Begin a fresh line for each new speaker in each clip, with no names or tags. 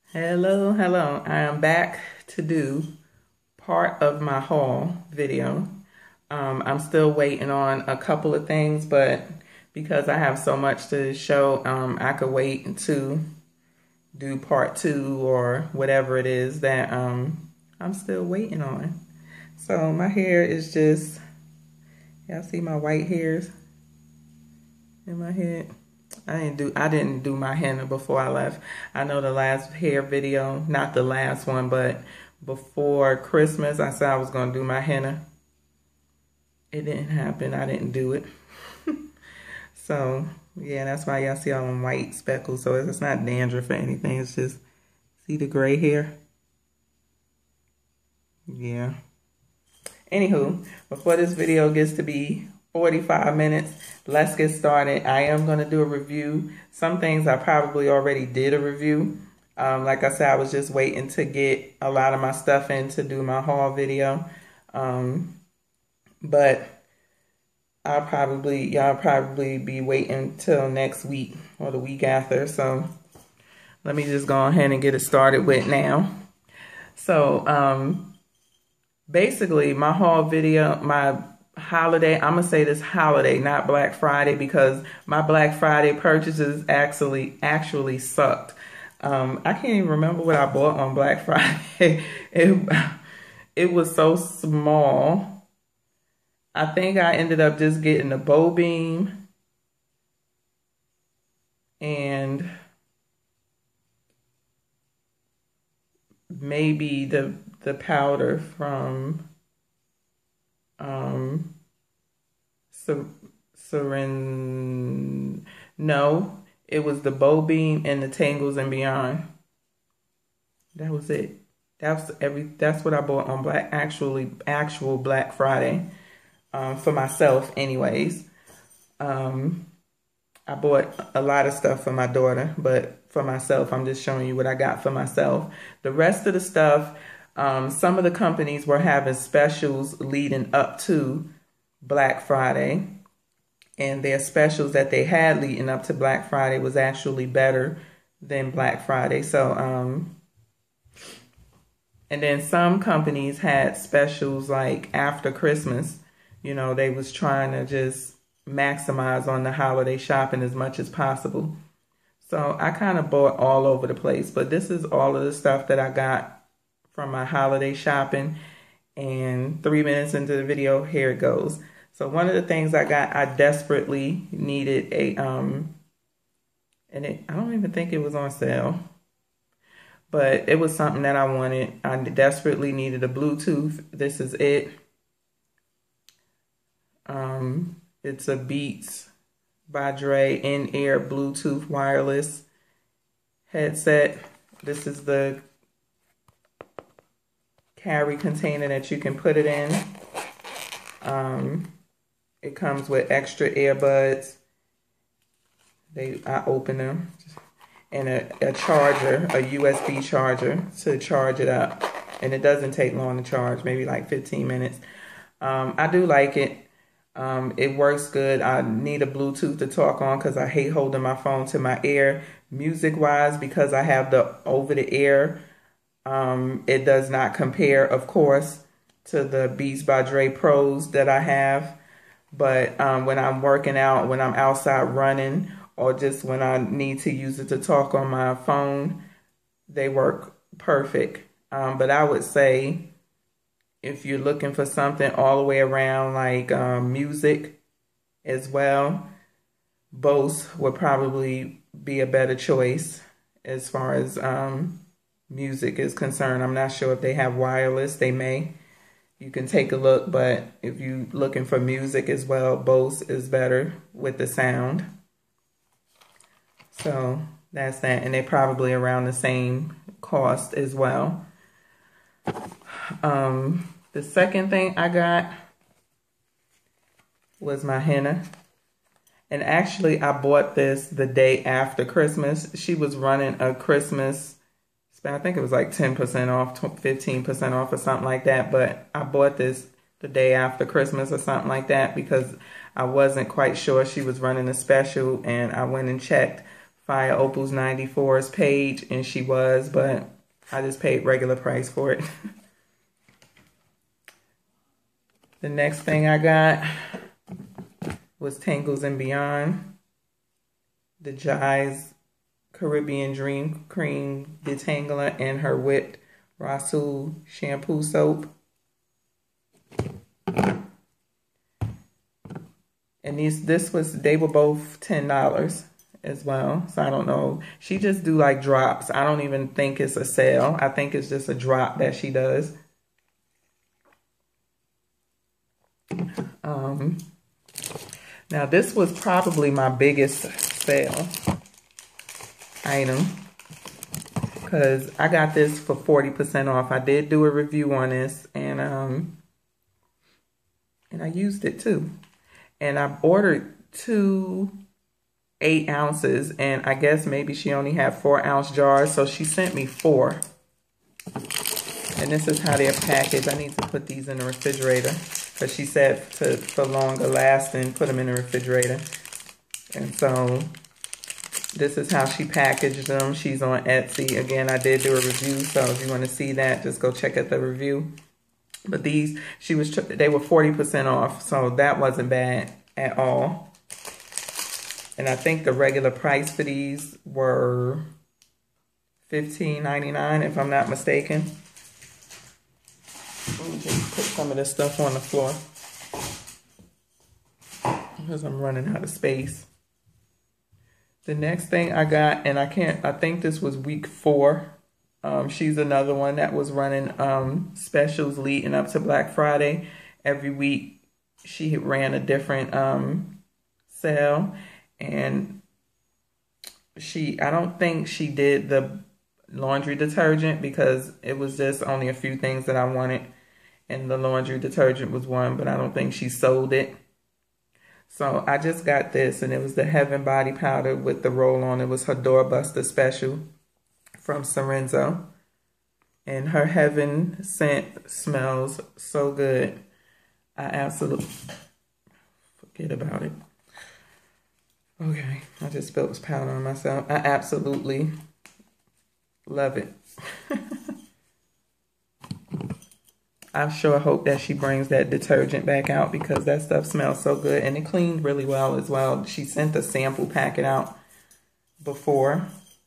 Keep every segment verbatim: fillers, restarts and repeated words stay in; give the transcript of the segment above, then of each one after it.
Hello, hello. I am back to do part of my haul video. Um, I'm still waiting on a couple of things, but because I have so much to show, um, I could wait to do part two or whatever it is that um, I'm still waiting on. So my hair is just, y'all see my white hairs in my head? I didn't do I didn't do my henna before I left. I know the last hair video, not the last one, but before Christmas, I said I was gonna do my henna. It didn't happen. I didn't do it. So yeah, that's why y'all see all them white speckles. So it's not dandruff or anything. It's just, see the gray hair? Yeah. Anywho, before this video gets to be forty-five minutes, let's get started. I am going to do a review. Some things I probably already did a review. Um, like I said, I was just waiting to get a lot of my stuff in to do my haul video. Um, but I'll probably, y'all probably be waiting till next week or the week after. So let me just go ahead and get it started with now. So um, basically my haul video, my holiday, I'm gonna say this holiday, not Black Friday, because my Black Friday purchases actually actually sucked. Um, I can't even remember what I bought on Black Friday. it, it was so small. I think I ended up just getting a bow beam and maybe the the powder from Um, Seren, no, it was the bow beam and the Tangles and Beyond. That was it. That's every. That's what I bought on Black, actually, actual Black Friday, um, for myself, anyways. Um, I bought a lot of stuff for my daughter, but for myself, I'm just showing you what I got for myself. The rest of the stuff. Um, some of the companies were having specials leading up to Black Friday, and their specials that they had leading up to Black Friday was actually better than Black Friday. So, um, and then some companies had specials like after Christmas. You know, they was trying to just maximize on the holiday shopping as much as possible. So I kind of bought all over the place, but this is all of the stuff that I got from my holiday shopping, and three minutes into the video, here it goes. So one of the things I got, I desperately needed a, um, and it, I don't even think it was on sale, but it was something that I wanted. I desperately needed a Bluetooth. This is it. Um, it's a Beats by Dre in-ear Bluetooth wireless headset. This is the carry container that you can put it in. Um, it comes with extra earbuds. They I open them, and a, a charger, a U S B charger to charge it up. And it doesn't take long to charge, maybe like fifteen minutes. Um, I do like it. Um, it works good. I need a Bluetooth to talk on because I hate holding my phone to my ear. Music-wise, because I have the over-the-air, Um, it does not compare, of course, to the Beats by Dre Pros that I have. But um, when I'm working out, when I'm outside running, or just when I need to use it to talk on my phone, they work perfect. Um, but I would say if you're looking for something all the way around, like um, music as well, Bose would probably be a better choice as far as Um, music is concerned. I'm not sure if they have wireless. They may. You can take a look, but if you're looking for music as well, Bose is better with the sound. So that's that. And they're probably around the same cost as well. Um, the second thing I got was my henna. And actually, I bought this the day after Christmas. She was running a Christmas, I think it was like ten percent off, fifteen percent off or something like that. But I bought this the day after Christmas or something like that because I wasn't quite sure she was running a special, and I went and checked Fire Opals ninety-four's page, and she was, but I just paid regular price for it. The next thing I got was Tangles and Beyond. The Jai's Caribbean Dream Cream Detangler and her whipped Rasul shampoo soap. And these, this was, they were both ten dollars as well. So I don't know. She just do like drops. I don't even think it's a sale. I think it's just a drop that she does. Um, now this was probably my biggest sale item, because I got this for forty percent off. I did do a review on this, and um, and I used it too. And I ordered two eight ounces, and I guess maybe she only had four ounce jars, so she sent me four. And this is how they're packaged. I need to put these in the refrigerator, because she said to, for longer lasting, put them in the refrigerator. And so this is how she packaged them. She's on Etsy. Again, I did do a review, so if you want to see that, just go check out the review. But these, she was, they were forty percent off, so that wasn't bad at all. And I think the regular price for these were fifteen ninety-nine, if I'm not mistaken. Let me just put some of this stuff on the floor, because I'm running out of space. The next thing I got, and I can't, I think this was week four. Um, she's another one that was running um, specials leading up to Black Friday. Every week she ran a different um, sale. And she, I don't think she did the laundry detergent, because it was just only a few things that I wanted. And the laundry detergent was one, but I don't think she sold it. So I just got this, and it was the Heaven Body Powder with the roll-on. It was her doorbuster special from Sorenzo. And her Heaven scent smells so good. I absolutely, forget about it. Okay, I just spilled this powder on myself. I absolutely love it. I sure hope that she brings that detergent back out, because that stuff smells so good. And it cleaned really well as well. She sent a sample packet out before.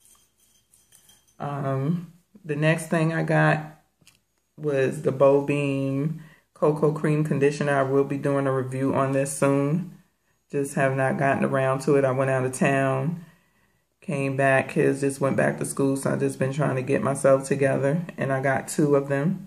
Um, the next thing I got was the Bow Beam Cocoa Cream Conditioner. I will be doing a review on this soon. Just have not gotten around to it. I went out of town, came back. Kids just went back to school, so I've just been trying to get myself together. And I got two of them.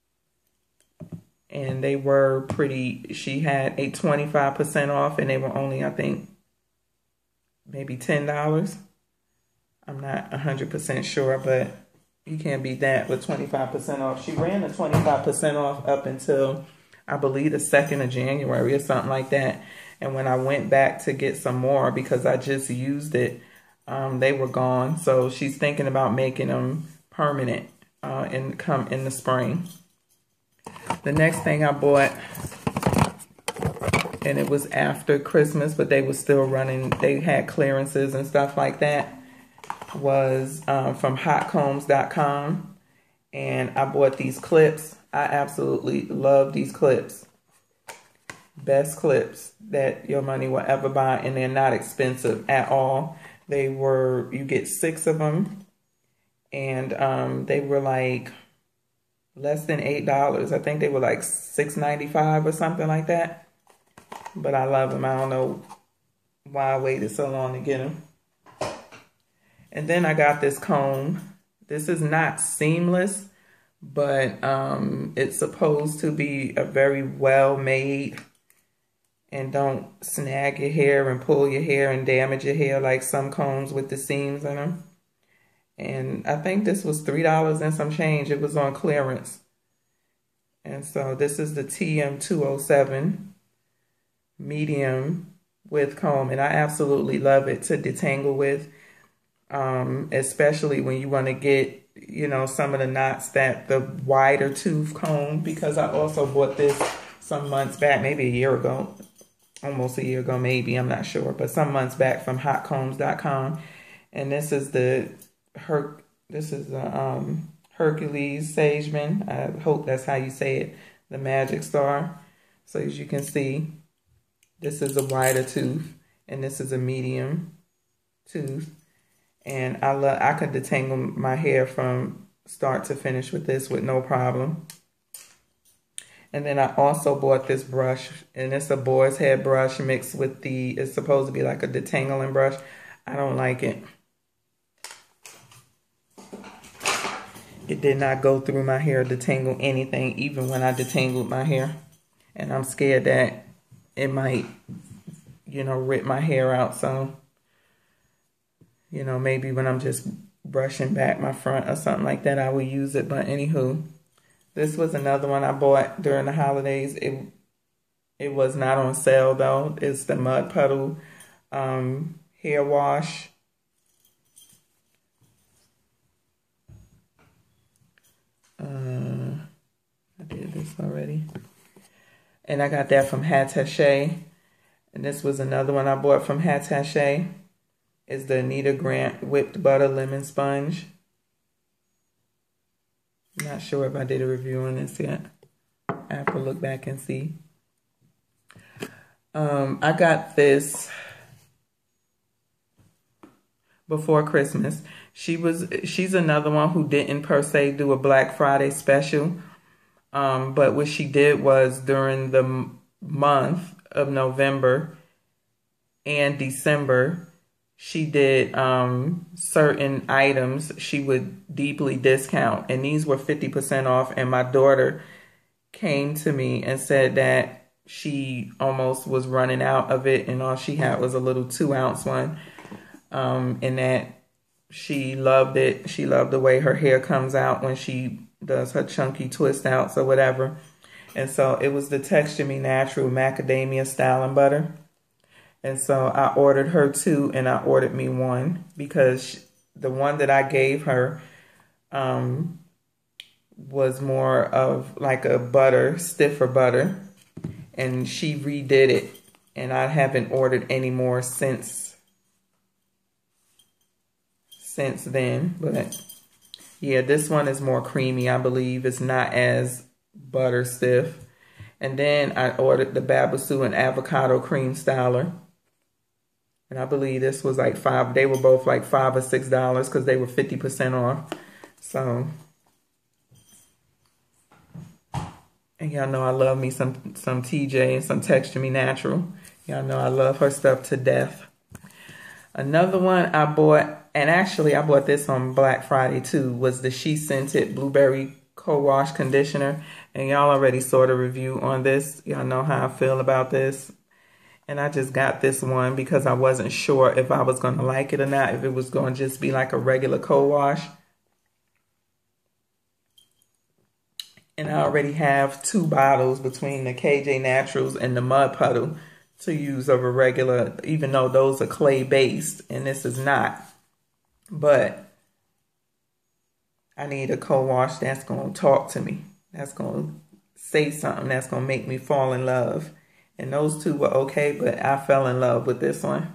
And they were pretty, she had a twenty-five percent off, and they were only, I think, maybe ten dollars. I'm not one hundred percent sure, but you can't beat that with twenty-five percent off. She ran the twenty-five percent off up until, I believe, the second of January or something like that. And when I went back to get some more, because I just used it, um, they were gone. So she's thinking about making them permanent uh, and come in the spring. The next thing I bought, and it was after Christmas, but they were still running, they had clearances and stuff like that, was um, from hot combs dot com. And I bought these clips. I absolutely love these clips. Best clips that your money will ever buy, and they're not expensive at all. They were, you get six of them, and um, they were like less than eight dollars. I think they were like six ninety-five or something like that. But I love them. I don't know why I waited so long to get them. And then I got this comb. This is not seamless, but um, it's supposed to be a very well made and don't snag your hair and pull your hair and damage your hair like some combs with the seams in them. And I think this was three dollars and some change. It was on clearance. And so this is the T M two oh seven medium width comb. And I absolutely love it to detangle with. Um, especially when you want to get, you know, some of the knots that the wider tooth comb. Because I also bought this some months back, maybe a year ago. Almost a year ago, maybe. I'm not sure. But some months back from hot combs dot com. And this is the Her this is the um Hercules Sageman. I hope that's how you say it. The Magic Star. So as you can see, this is a wider tooth and this is a medium tooth. And I love I could detangle my hair from start to finish with this with no problem. And then I also bought this brush, and it's a boar's head brush mixed with the, it's supposed to be like a detangling brush. I don't like it. It did not go through my hair, detangle anything, even when I detangled my hair. And I'm scared that it might, you know, rip my hair out. So, you know, maybe when I'm just brushing back my front or something like that, I will use it. But anywho, this was another one I bought during the holidays. It it was not on sale though. It's the Mud Puddle um, hair wash. Uh, I did this already. And I got that from Hattaché. And this was another one I bought from Hattaché. It's the Anita Grant Whipped Butter Lemon Sponge. Not sure if I did a review on this yet. I have to look back and see. Um, I got this before Christmas. She was she's another one who didn't per se do a Black Friday special. Um, but what she did was during the month of November and December, she did um, certain items she would deeply discount. And these were fifty percent off. And my daughter came to me and said that she almost was running out of it. And all she had was a little two ounce one. Um, and that she loved it. She loved the way her hair comes out when she does her chunky twist outs or whatever. And so it was the Texture Me Natural Macadamia Styling Butter. And so I ordered her two and I ordered me one because she, the one that I gave her um, was more of like a butter, stiffer butter. And she redid it. And I haven't ordered any more since, since then. But yeah, this one is more creamy, I believe. It's not as butter stiff. And then I ordered the Babassu and Avocado Cream Styler. And I believe this was like five. They were both like five or six dollars because they were fifty percent off. So, and y'all know I love me some some T J and some Texture Me Natural. Y'all know I love her stuff to death. Another one I bought, and actually I bought this on Black Friday too, was the She Scented Blueberry Co-Wash Conditioner. And y'all already saw the review on this. Y'all know how I feel about this. And I just got this one because I wasn't sure if I was going to like it or not, if it was going to just be like a regular co-wash. And I already have two bottles between the K J Naturals and the Mud Puddle to use of a regular, even though those are clay-based and this is not. But I need a co-wash that's going to talk to me. That's going to say something that's going to make me fall in love. And those two were okay, but I fell in love with this one.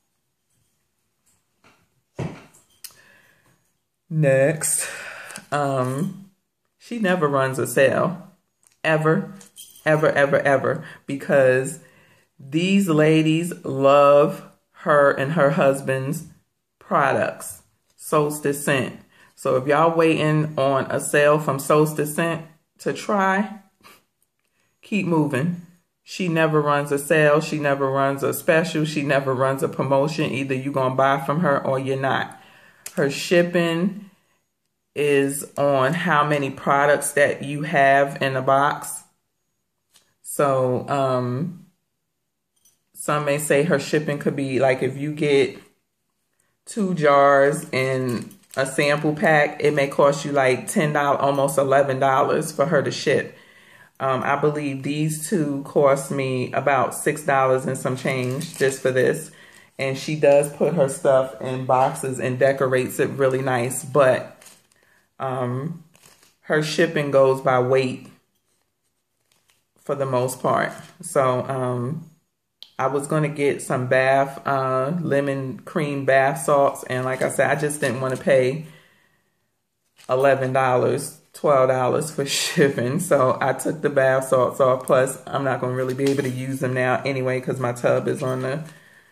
Next, um, she never runs a sale. Ever, ever, ever, ever. Because these ladies love her and her husband's products. Solstice Scent. So if y'all waiting on a sale from Solstice Scent to try, keep moving. She never runs a sale. She never runs a special. She never runs a promotion. Either you're going to buy from her or you're not. Her shipping is on how many products that you have in a box. So um, some may say her shipping could be like if you get two jars in a sample pack, it may cost you like ten dollars, almost eleven dollars for her to ship. Um, I believe these two cost me about six dollars and some change just for this. And she does put her stuff in boxes and decorates it really nice. But um, her shipping goes by weight for the most part. So um, I was going to get some bath, uh, lemon cream bath salts. And like I said, I just didn't want to pay eleven dollars, twelve dollars for shipping. So I took the bath salts off. Plus, I'm not going to really be able to use them now anyway because my tub is on the,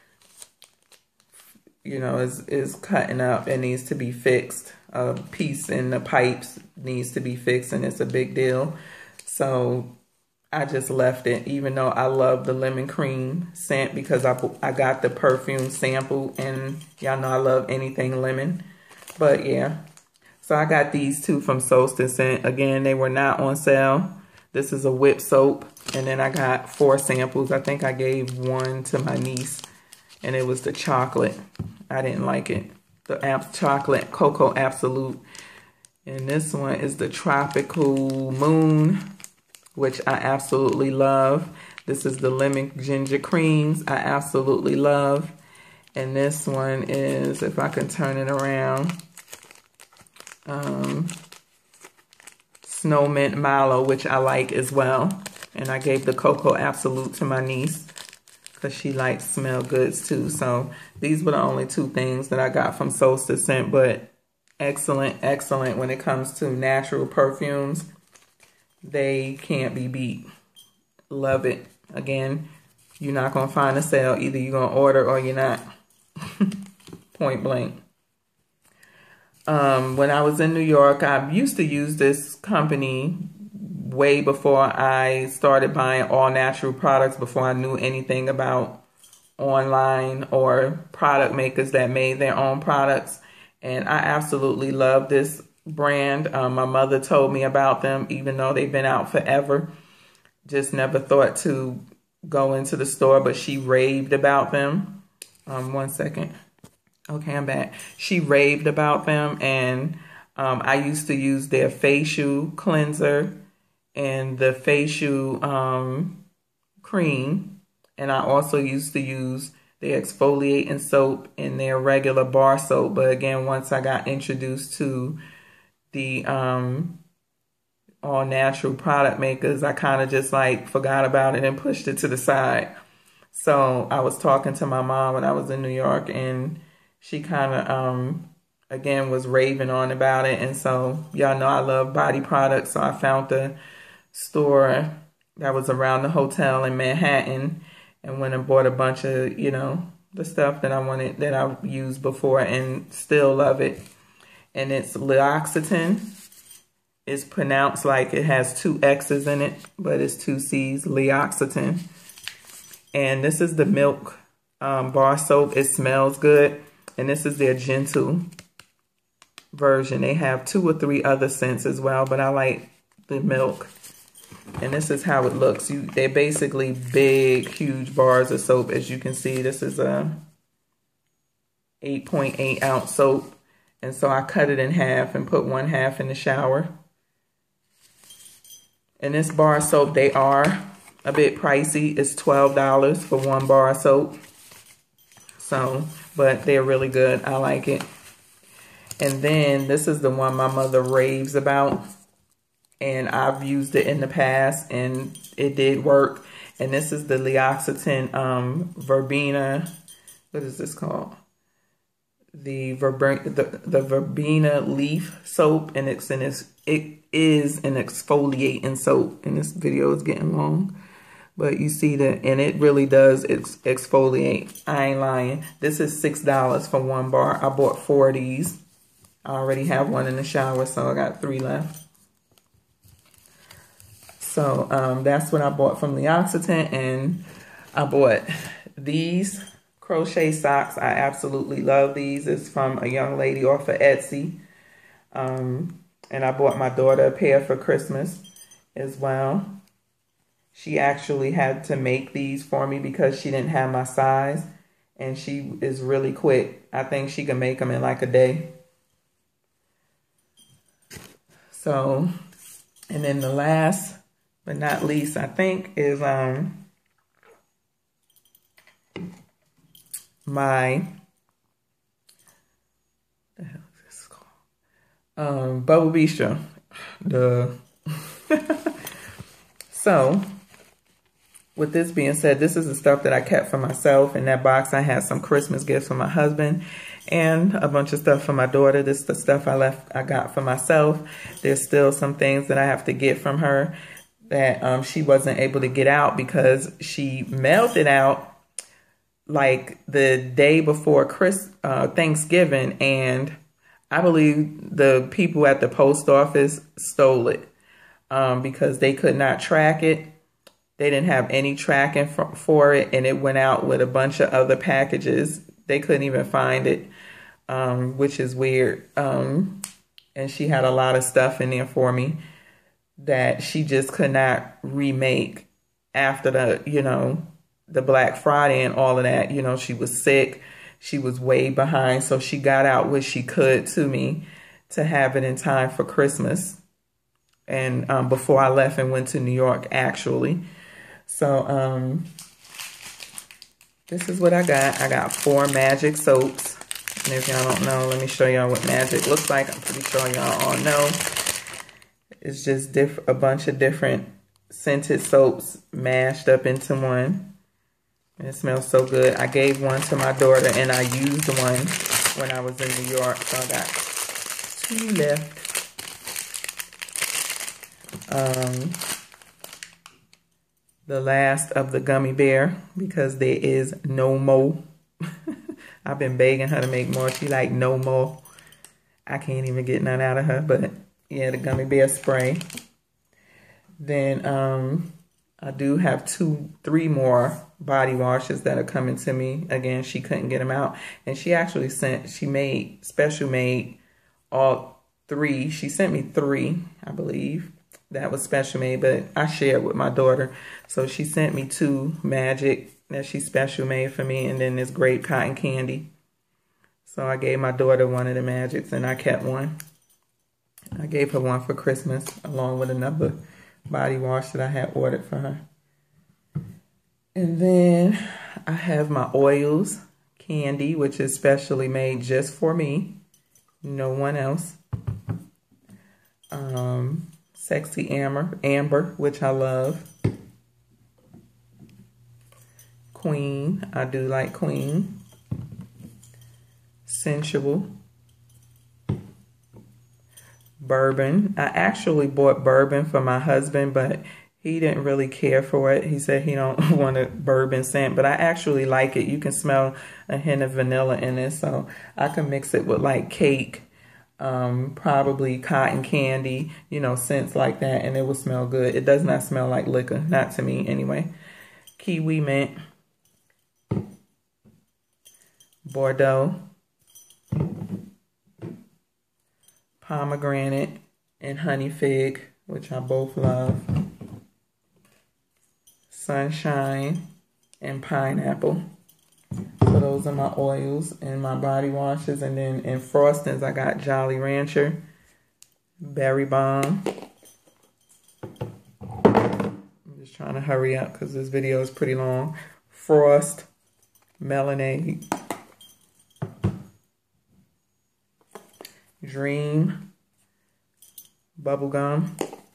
you know, is, is cutting up and needs to be fixed. A piece in the pipes needs to be fixed and it's a big deal. So I just left it, even though I love the lemon cream scent because I, I got the perfume sample and y'all know I love anything lemon. But yeah, so I got these two from Solstice Scent. Again, they were not on sale. This is a whip soap. And then I got four samples. I think I gave one to my niece and it was the chocolate. I didn't like it. The Abs chocolate cocoa absolute. And this one is the tropical moon, which I absolutely love. This is the lemon ginger creams. I absolutely love. And this one is, if I can turn it around, um, Snow Mint Mallow, which I like as well. And I gave the cocoa absolute to my niece because she likes smell goods too. So these were the only two things that I got from Solstice Scent, but excellent, excellent when it comes to natural perfumes. They can't be beat. Love it. Again, you're not going to find a sale. Either you're going to order or you're not. Point blank. Um, when I was in New York, I used to use this company way before I started buying all natural products, before I knew anything about online or product makers that made their own products. And I absolutely love this brand. Um, my mother told me about them, even though they've been out forever. Just never thought to go into the store, but she raved about them. Um, one second. Okay, I'm back. She raved about them, and um, I used to use their facial cleanser and the facial um, cream, and I also used to use the exfoliating soap and their regular bar soap. But again, once I got introduced to the um, all natural product makers, I kind of just like forgot about it and pushed it to the side. So I was talking to my mom when I was in New York, and she kind of, um, again, was raving on about it. And so y'all know I love body products. So I found the store that was around the hotel in Manhattan and went and bought a bunch of, you know, the stuff that I wanted, that I used before, and still love it. And it's L'Occitane. It's pronounced like it has two X's in it, but it's two C's, L'Occitane. And this is the milk um, bar soap. It smells good. And this is their gentle version. They have two or three other scents as well, but I like the milk. And this is how it looks. You, they're basically big, huge bars of soap. As you can see, this is a eight point eight ounce soap. And so I cut it in half and put one half in the shower. And this bar of soap, they are a bit pricey. It's twelve dollars for one bar of soap. So, but they're really good. I like it. And then this is the one my mother raves about. And I've used it in the past and it did work. And this is the L'Occitane um, Verbena. What is this called? The, Verber the, the Verbena leaf soap. And it's in this, it is an exfoliating soap. And this video is getting long. But you see that, and it really does ex exfoliate. I ain't lying. This is six dollars for one bar. I bought four of these. I already have one in the shower, so I got three left. So um, that's what I bought from L'Occitane. And I bought these crochet socks. I absolutely love these. It's from a young lady off of Etsy. Um, and I bought my daughter a pair for Christmas as well. She actually had to make these for me because she didn't have my size. And she is really quick. I think she can make them in like a day. So, and then the last but not least, I think, is um my, what the hell is this called? Um, Bubble Bistro. The So, with this being said, this is the stuff that I kept for myself. In that box, I had some Christmas gifts for my husband and a bunch of stuff for my daughter. This is the stuff I left, I got for myself. There's still some things that I have to get from her that um, she wasn't able to get out because she mailed it out like the day before Chris, uh, Thanksgiving, and I believe the people at the post office stole it um, because they could not track it. They didn't have any tracking for, for it, and it went out with a bunch of other packages. They couldn't even find it, um, which is weird. Um, and she had a lot of stuff in there for me that she just could not remake after the, you know, the Black Friday and all of that. You know, she was sick. She was way behind. So she got out what she could to me to have it in time for Christmas. And um, before I left and went to New York, actually. So um, this is what I got. I got four Magic soaps. And if y'all don't know, let me show y'all what Magic looks like. I'm pretty sure y'all all know. It's just diff a bunch of different scented soaps mashed up into one. And it smells so good. I gave one to my daughter and I used one when I was in New York. So I got two left. Um, the last of the gummy bear because there is no more. I've been begging her to make more. She like no more. I can't even get none out of her. But yeah, the gummy bear spray. Then um, I do have two, three more body washes that are coming to me. Again, she couldn't get them out. And she actually sent, she made, special made all three. She sent me three, I believe. That was special made, but I shared with my daughter. So she sent me two Magic that she special made for me. And then this grape cotton candy. So I gave my daughter one of the Magics and I kept one. I gave her one for Christmas along with another body wash that I had ordered for her. And then I have my oils, candy, which is specially made just for me. No one else. Um, Sexy Amber, Amber, which I love. Queen, I do like Queen. Sensual. Bourbon. I actually bought bourbon for my husband, but he didn't really care for it. He said he don't want a bourbon scent, but I actually like it. You can smell a hint of vanilla in it, so I can mix it with like cake, um, probably cotton candy, you know, scents like that, and it will smell good. It does not smell like liquor, not to me anyway. Kiwi mint, Bordeaux, pomegranate, and honey fig, which I both love. Sunshine and pineapple. So those are my oils and my body washes. And then in frostings, I got Jolly Rancher, Berry Bomb. I'm just trying to hurry up because this video is pretty long. Frost, Melonade, Dream, Bubblegum,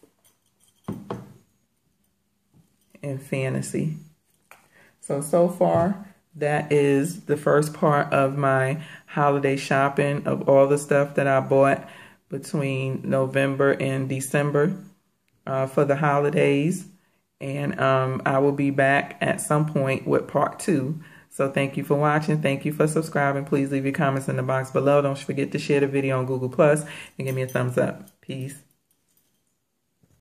and Fantasy. So, so far, that is the first part of my holiday shopping of all the stuff that I bought between November and December uh, for the holidays. And um, I will be back at some point with part two. So thank you for watching. Thank you for subscribing. Please leave your comments in the box below. Don't forget to share the video on Google Plus and give me a thumbs up. Peace.